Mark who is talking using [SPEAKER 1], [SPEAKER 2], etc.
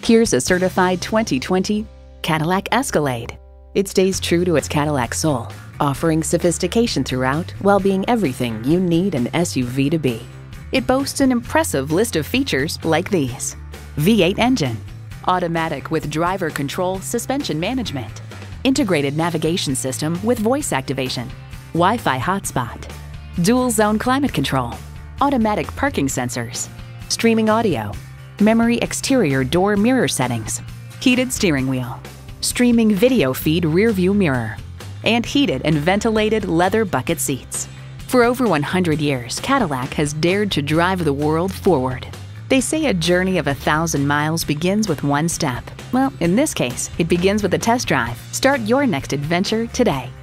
[SPEAKER 1] Here's a certified 2020 Cadillac Escalade. It stays true to its Cadillac soul, offering sophistication throughout while being everything you need an SUV to be. It boasts an impressive list of features like these: V8 engine, automatic with driver control suspension management, integrated navigation system with voice activation, Wi-Fi hotspot, dual zone climate control, automatic parking sensors, streaming audio, memory exterior door mirror settings, heated steering wheel, streaming video feed rear view mirror, and heated and ventilated leather bucket seats. For over 100 years, Cadillac has dared to drive the world forward. They say a journey of 1,000 miles begins with one step. Well, in this case, it begins with a test drive. Start your next adventure today.